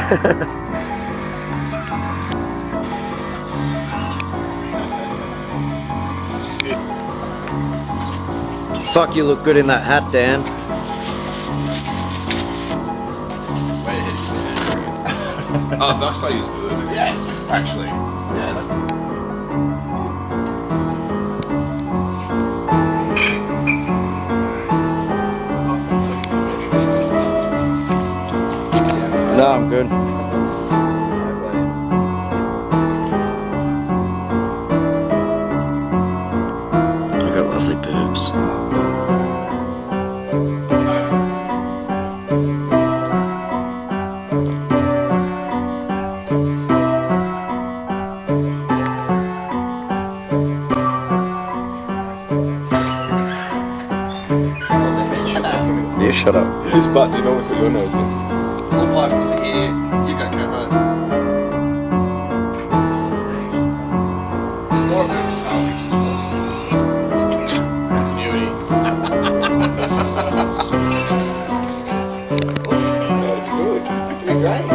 Fuck, you look good in that hat, Dan. Oh, Bugs Bunny was good. Yes, actually. Yes. No, I'm good. I got lovely boobs. You shut up. Whose butt do you normally put your nose in? All five of us are here. You go, Cameron. More of it. Continuity. Good. Great.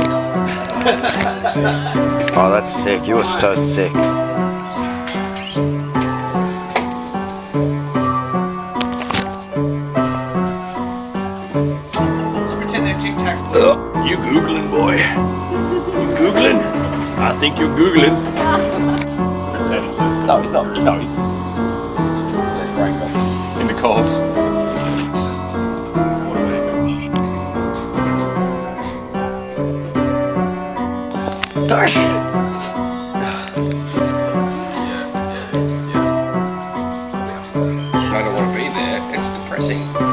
Oh, that's sick. You were so sick. You Googling, boy? You Googling? I think you're Googling. No, he's not. No, he's in the coals. I don't want to be there. It's depressing.